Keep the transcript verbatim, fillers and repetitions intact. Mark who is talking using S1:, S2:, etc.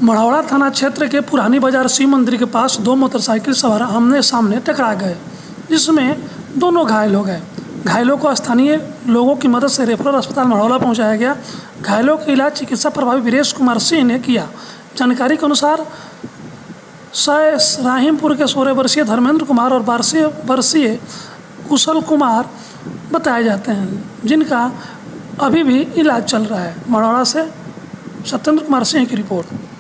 S1: मढ़ौरा थाना क्षेत्र के पुरानी बाजार शिव मंदिर के पास दो मोटरसाइकिल सवार आमने सामने टकरा गए, जिसमें दोनों घायल हो गए। घायलों को स्थानीय लोगों की मदद से रेफरल अस्पताल मढ़ौरा पहुंचाया गया। घायलों का इलाज चिकित्सा प्रभारी वीरेश कुमार सिंह ने किया। जानकारी के अनुसार सय राहिमपुर के सोलह वर्षीय धर्मेंद्र कुमार और बारह वर्षीय कुशल कुमार बताए जाते हैं, जिनका अभी भी इलाज चल रहा है। मढ़ौरा से सत्येंद्र कुमार सिंह की रिपोर्ट।